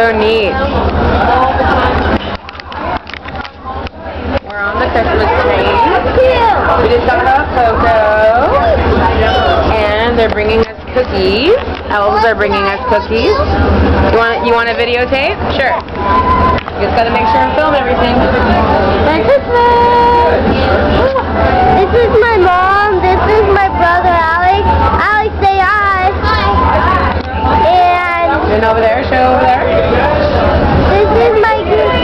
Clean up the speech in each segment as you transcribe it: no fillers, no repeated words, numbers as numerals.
so neat. We're on the Christmas train. We just got off Coco. And they're bringing us cookies. Elves are bringing us cookies. You want a videotape? Sure. You just gotta make sure and film everything. Merry Christmas! This is my mom. This is my brother Alex. Alex, say hi. Hi. And over there, show over there. This is my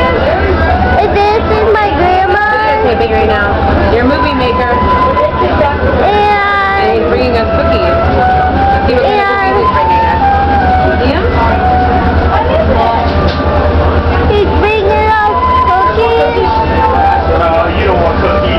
grandma. Videotaping right now. Your movie maker. And he's bringing us cookies. Let's see what kind of cookies he's bringing us. See him? He's bringing us cookies. You don't want cookies.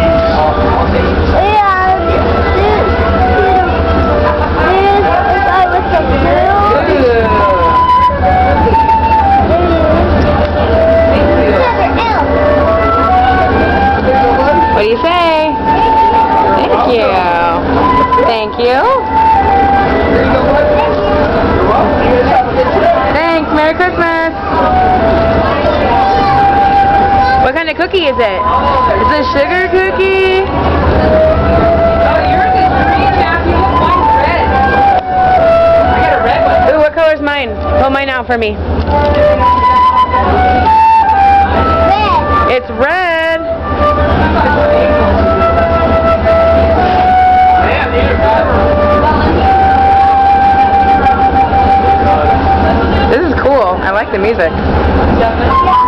What do you say? Thank you. Thank you. Thanks. Merry Christmas. What kind of cookie is it? Is it a sugar cookie? Oh, yours is green, Matthew. Mine's red. I got a red one. Ooh, what color's mine? Pull mine out for me. Red. It's red. This is cool. I like the music.